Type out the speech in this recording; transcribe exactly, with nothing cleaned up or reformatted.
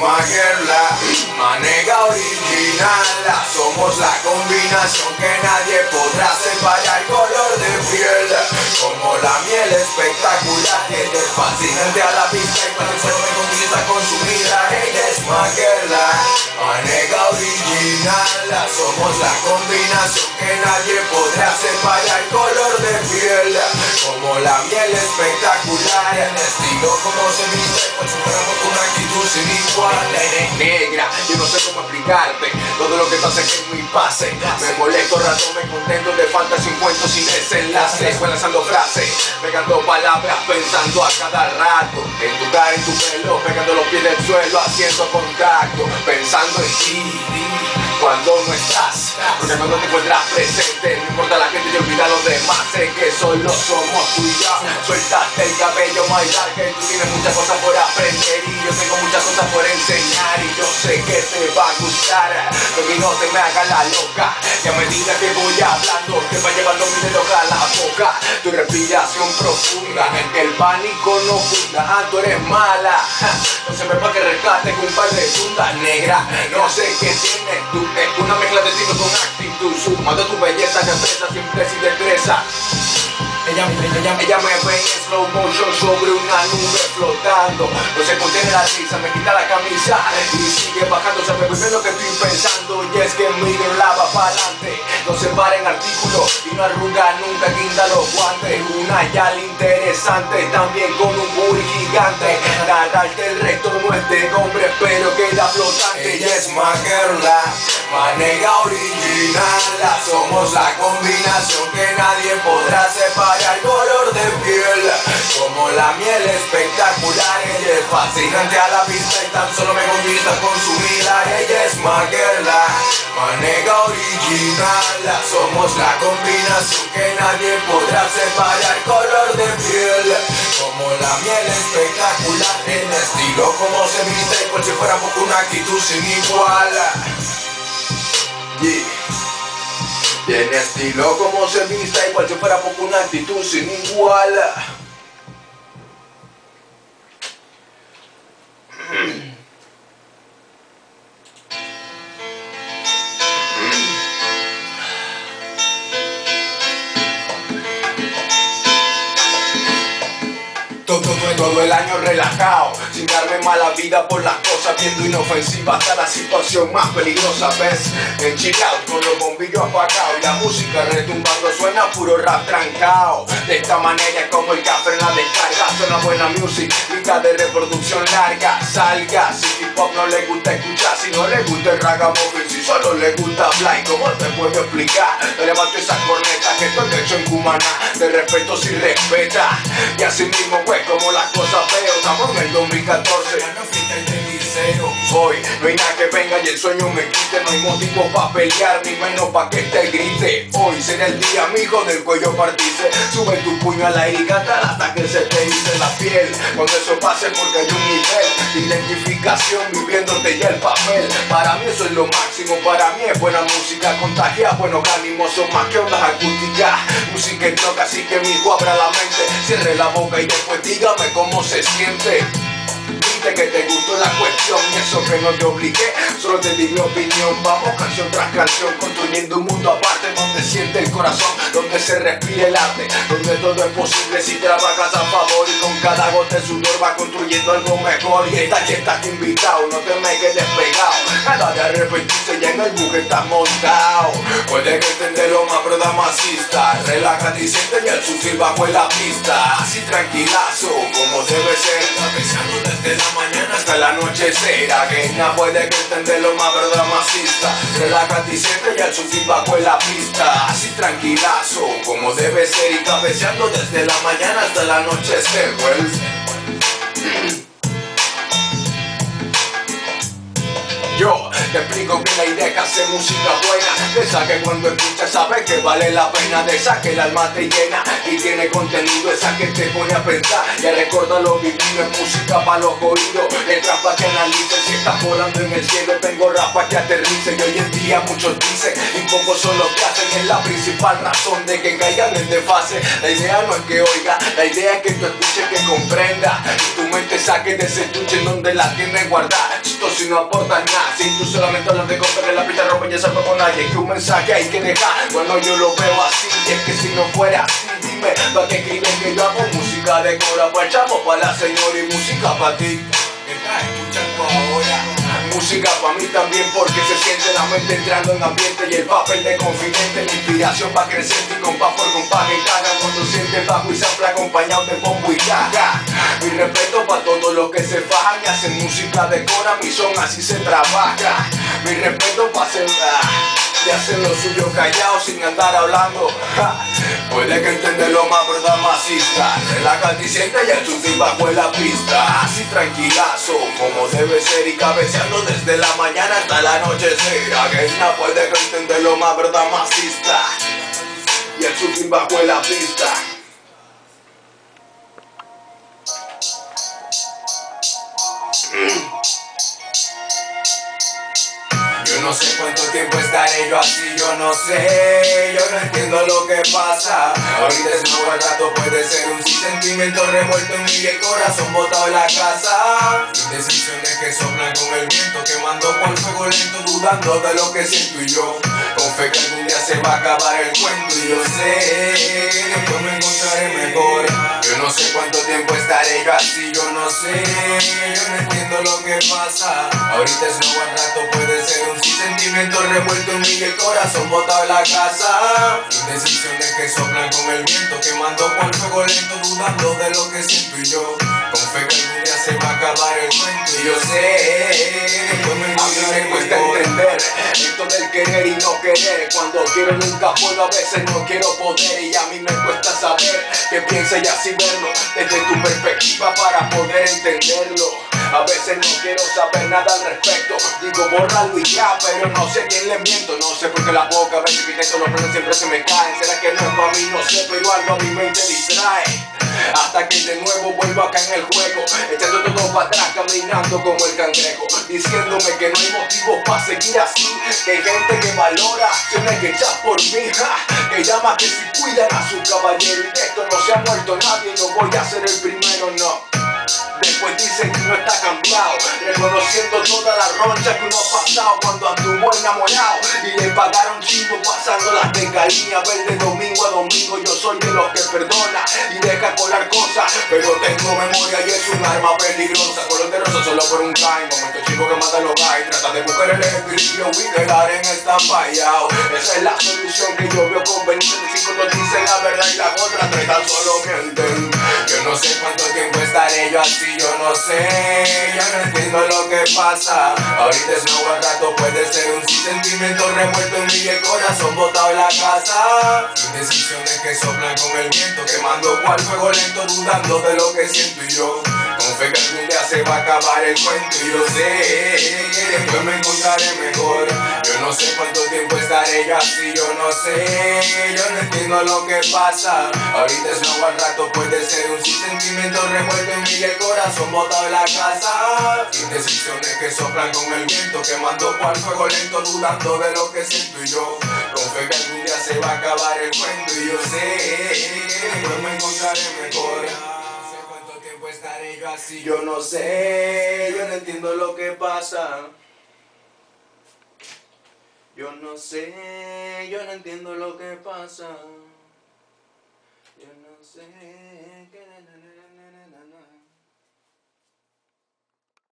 Smacker, la manega original. Somos la combinación que nadie podrá separar. Color de piel como la miel espectacular, que es fascinante a la vista y para el suelo me conquista con su vida. Ella es Smacker, la manega original. Somos la combinación que nadie podrá separar. Color de piel como la miel espectacular, en estilo como se viste, pues superamos con una actitud sin igual. Eres negra, yo no sé cómo explicarte todo lo que te hace que en mi pase. Me molesto, rato me contento, te falta cincuenta sin desenlace. Fue lanzando frases, pegando palabras, pensando a cada rato en tu cara, en tu pelo, pegando los pies del suelo, haciendo contacto, pensando en ti cuando no estás, porque cuando te encuentras presente no importa la gente y olvida a los demás. Sé que solo somos tú y yo. Sueltaste el cabello, my dark, que tú tienes muchas cosas por aprender y yo tengo muchas cosas por enseñar, y yo sé que te va a gustar, porque no te me hagas la loca, y a medida que voy hablando te va llevando mi dedo a la boca. Tu respiración profunda, que el pánico no funda. Ah, tú eres mala, no se me va que rescate con un par de fundas negras. No sé qué tienes tú, es una mezcla de estilo con actitud, sumando tu belleza que pesa siempre sin destreza. Ella, ella, ella me ve en slow motion sobre una nube flotando. No se contiene la risa, me quita la camisa y sigue bajando. Sabe muy bien lo que estoy pensando, y es que miren la va para adelante. No se paren artículos y no arruga nunca, guinda los guantes. Una yal interesante, también con un booty gigante. Narrarte el resto no es de nombre, pero queda flotante. Ella es Smacker, la manega original. Somos la combinación que nadie podrá separar. Color de piel como la miel espectacular, ella es fascinante a la vista y tan solo me conquista con su mirada. Ella es Smacker, la manega original. Somos la combinación que nadie podrá separar. Color de piel como la miel espectacular, en estilo como se viste y por si fuera poco una actitud sin igual. Yeah. Y en estilo como se vista, igual si fuera poco una actitud sin igual. Todo, todo, todo el año relajado, sin darme mala vida por las cosas, viendo inofensiva hasta la situación más peligrosa. Ves, en chill out con los bombillos apagados y la música retumbando, suena puro rap trancado. De esta manera es como el café en la descarga, suena buena music, lista de reproducción larga. Salga, si hip hop no le gusta escuchar, si no le gusta el ragamuffin, si solo le gusta hablar, ¿cómo te puedo explicar? Te levanto esas cornetas que estoy hecho en Cumaná, de respeto si respeta, y así mismo pues como las cosas veo, estamos en el dos mil catorce. Ya no fuiste el de liceo. Hoy no hay nada que venga y el sueño me quite. No hay motivo pa' pelear, ni menos pa' que te grite. Hoy será el día, mijo, del cuello partice. Sube tu puño al aire y cántala hasta que se te hice la piel. Cuando eso pase porque hay un nivel de identificación viviéndote ya el papel. Para mí eso es lo máximo, para mí es buena música, contagia buenos ánimos, son más que ondas acústicas. Música que toca, así que mijo abra la mente, cierre la boca y después dígame cómo se siente. Viste que te gustó la cuestión y eso que no te obligué, solo te di mi opinión. Vamos canción tras canción, construyendo un mundo aparte donde siente el corazón, donde se respire el arte, donde todo es posible si trabajas a favor y con cada gota de sudor va construyendo algo mejor. Y esta ya estás invitado, no te me quedes pegado, nada de arrepentirse, ya en el bus estás montado. Puede que entender lo más pero damasista, relájate y siente y el subir bajo en la pista, así tranquilazo como debe ser, cabeceando desde la mañana hasta el anochecer. Ajena puede que entender lo más pero damasista, relájate y siente y el subir bajo en la pista, así tranquilazo como debe ser, y cabeceando desde la mañana hasta el anochecer. Well, yo te explico bien la idea que hace música buena, de esa que cuando escuchas sabes que vale la pena, de esa que el alma te llena y tiene contenido, esa que te pone a pensar y a recordar lo vivido. En música para los oídos, letras para que analices, si estás volando en el cielo tengo rap para que aterrice. Y hoy en día muchos dicen y pocos son los que hacen, es la principal razón de que caigan en desfase. La idea no es que oiga, la idea es que tú escuches, que comprenda y tu mente saque de ese estuche en donde la tienes guardada. esto si no aportas nada? Si tú solamente hablas de cosas que la pista rompe y salva con nadie, que un mensaje hay que dejar. Bueno, yo lo veo así, y es que si no fuera así, dime, ¿pa' qué escriben que yo hago música de cora pa' el chavo, pa' la señora y música pa' ti? ¿Qué estás escuchando ahora? Música pa' mí también porque se siente la mente entrando en ambiente y el papel de confidente, la inspiración va creciendo y compás por compás en caja cuando siente bajo y sample acompañado de bombo y caja. Mi respeto pa' todos los que se fajan y hacen música de cora, mi son así se trabaja. Mi respeto pa' hacer y hacen lo suyo callados sin andar hablando. Ja. Puede que entenderlo más, verdad masista. Relájate y siente y el chuti bajo en la pista. Así tranquilazo, como debe ser y cabeceando desde la mañana hasta el anochecer. Again, puede que entenderlo más, verdad masista. Y el chuti bajo en la pista. Yo no sé cuánto tiempo estaré yo así, yo no sé, yo no entiendo lo que pasa. Ahorita es nuevo al rato puede ser un sentimiento revuelto en mí y el corazón botado en la casa. Indecisiones que soplan con el viento, quemando por fuego lento, dudando de lo que siento y yo. Con fe que algún día se va a acabar el cuento y yo sé que después me encontraré mejor. Yo no sé cuánto tiempo estaré yo así, yo no sé, yo no entiendo lo que pasa. Ahorita es nuevo al rato puede ser un sentimiento revuelto en mí y el corazón botado en la casa. Indecisiones que soplan con el viento, quemando por fuego lento, dudando de lo que siento y yo. Con fe que algún día se va a acabar el cuento y yo sé después me a mí me cuesta entender esto del querer y no querer. Cuando quiero nunca puedo, a veces no quiero poder y a mí me cuesta saber qué piensa y así verlo desde tu perspectiva para poder entenderlo. A veces no quiero saber nada al respecto, digo bórralo y ya, pero no sé a quién le miento. No sé por qué la boca a veces que intento los frenos siempre se me caen. ¿Será que no es para mí? No sé, pero algo a mi mente distrae. Hasta que de nuevo vuelvo acá en el juego, echando todo para atrás, caminando como el cangrejo, diciéndome que no hay motivos para seguir así, que hay gente que valora acciones que echas por mí, ja, que llama que si cuidan a su caballero y de esto no se ha muerto nadie, no voy a ser el primero, no. Después dicen que no está cambiado, reconociendo todas las ronchas que uno ha pasado cuando anduvo enamorado y le pagaron chivo pasando las tecarías. Ver de domingo a domingo yo soy de los que perdona y deja colar cosas, pero tengo memoria y es un arma peligrosa. Color de rosa solo por un time, momento chico que mata los guys, trata de buscar el equilibrio y dejar en stand-by-out. Esa es la solución que yo veo conveniente. Cinco nos dicen la verdad y las otras tres tan solo mienten. Yo no sé cuánto tiempo estaré yo así, yo no sé, yo no entiendo lo que pasa. Ahorita es nuevo al rato puede ser un sentimiento revuelto en mí y el corazón botado en la casa. Indecisiones que soplan con el viento, quemando cual fuego lento, dudando de lo que siento y yo. Con fe que algún día se va a acabar el cuento y yo sé que después me encontraré mejor. Yo no sé cuánto tiempo estaré yo así, yo no sé, yo no entiendo lo que pasa. Ahorita es nuevo al rato puede ser un sentimiento revuelto en mí y el corazón botado en la casa. Indecisiones que soplan con el viento, quemando cual fuego lento, dudando de lo que siento y yo. Con fe que algún día se va a acabar el cuento y yo sé que después me encontraré mejor. No sé cuánto tiempo estaré yo así, yo no sé, yo no entiendo lo que pasa. Yo no sé, yo no entiendo lo que pasa. Yo no sé.